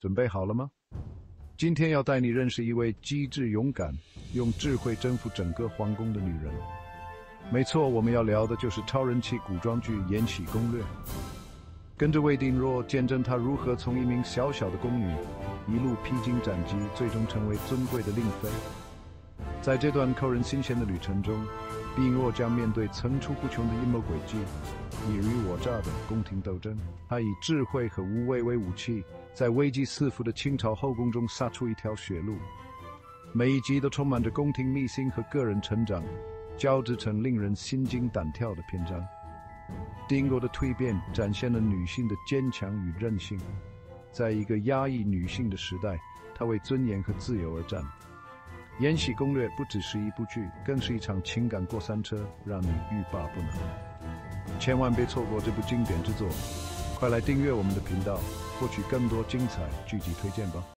准备好了吗？今天要带你认识一位机智勇敢、用智慧征服整个皇宫的女人。没错，我们要聊的就是超人气古装剧《延禧攻略》。跟着魏璎珞见证她如何从一名小小的宫女，一路披荆斩棘，最终成为尊贵的令妃。在这段扣人心弦的旅程中，璎珞将面对层出不穷的阴谋诡计、你虞我诈的宫廷斗争。她以智慧和无畏为武器，在危机四伏的清朝后宫中杀出一条血路。每一集都充满着宫廷秘辛和个人成长，交织成令人心惊胆跳的篇章。璎珞的蜕变展现了女性的坚强与韧性。在一个压抑女性的时代，她为尊严和自由而战。《延禧攻略》不只是一部剧，更是一场情感过山车，让你欲罢不能。千万别错过这部经典之作，快来订阅我们的频道，获取更多精彩剧集推荐吧。